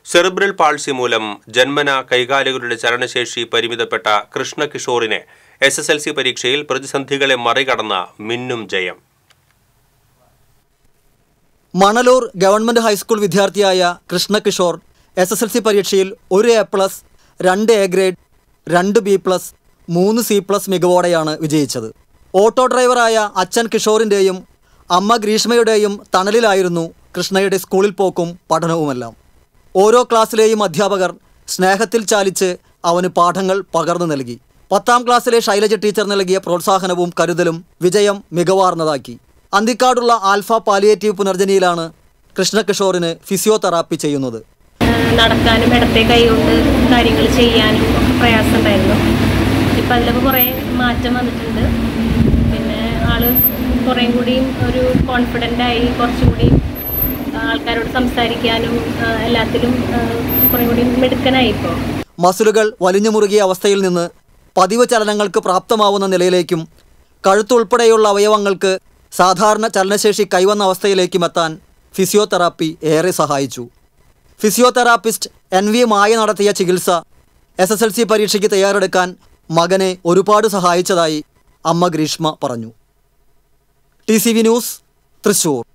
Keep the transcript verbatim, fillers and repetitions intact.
Cerebral palsy മൂലം ജന്മന കൈകാലുകളുടെ ചലനശേഷി പരിമിതപ്പെട്ട കൃഷ്ണകിഷോറിനെ എസ് എസ് എൽ സി പരീക്ഷയിൽ പ്രതിസന്ധികളെ മറികടന്ന മിന്നും ജയം. മണലൂർ ഗവൺമെന്റ് ഹൈസ്കൂൾ വിദ്യാർത്ഥിയായ Krishnakishore S S L C പരീക്ഷയിൽ ഒരു എ പ്ലസ്, രണ്ട് എ ഗ്രേഡ്, രണ്ട് ബി പ്ലസ്, മൂന്ന് സി പ്ലസ് മികവോടെയാണ് വിജയിച്ചത്. ഓട്ടോ ഡ്രൈവറായ അച്ഛൻ കിഷോറിൻ്റെയും അമ്മ ഗ്രീഷ്മയുടെയും തണലിലായിരുന്നു കൃഷ്ണയുടെ സ്കൂളിൽ പോക്കും പഠനവുമെല്ലാം. ഓരോ ക്ലാസ്സിലെയും അധ്യാപകർ സ്നേഹത്തിൽ ചാലിച്ച് അവന് പാഠങ്ങൾ പകർന്നു നൽകി. പത്താം ക്ലാസ്സിലെ ശൈലജ ടീച്ചർ നൽകിയ പ്രോത്സാഹനവും കരുതലും വിജയം മികവാർന്നതാക്കി. അന്തിക്കാടുള്ള ആൽഫ പാലിയേറ്റീവ് പുനർജനിയിലാണ് കൃഷ്ണകിഷോറിന് ഫിസിയോതെറാപ്പി ചെയ്യുന്നത്. നടക്കാനും ഇടത്തെ കൈ കൊണ്ട് കാര്യങ്ങൾ ചെയ്യാനും ഒക്കെ പ്രയാസമുണ്ടായിരുന്നു. ഇപ്പം അതിലൊക്കെ കുറേ മാറ്റം വന്നിട്ടുണ്ട്. പിന്നെ ആൾ കുറേ കൂടിയും ഒരു കോൺഫിഡൻ്റായി, കുറച്ചും കൂടി ആൾക്കാരോട് സംസാരിക്കാനും എല്ലാത്തിലും കുറേ കൂടി മിടുക്കനായി. ഇപ്പോൾ മസിലുകൾ വലിഞ്ഞു മുറുകിയ അവസ്ഥയിൽ നിന്ന് പതിവ് ചലനങ്ങൾക്ക് പ്രാപ്തമാവുന്ന നിലയിലേക്കും കഴുത്തുൾപ്പെടെയുള്ള അവയവങ്ങൾക്ക് സാധാരണ ചലനശേഷി കൈവന്ന അവസ്ഥയിലേക്കും എത്താൻ ഫിസിയോതെറാപ്പി ഏറെ സഹായിച്ചു. ഫിസിയോതെറാപ്പിസ്റ്റ് എൻ വി മായ നടത്തിയ ചികിത്സ എസ് എസ് എൽ സി പരീക്ഷയ്ക്ക് തയ്യാറെടുക്കാൻ മകനെ ഒരുപാട് സഹായിച്ചതായി അമ്മ ഗ്രീഷ്മ പറഞ്ഞു. T C V news, Thrissur.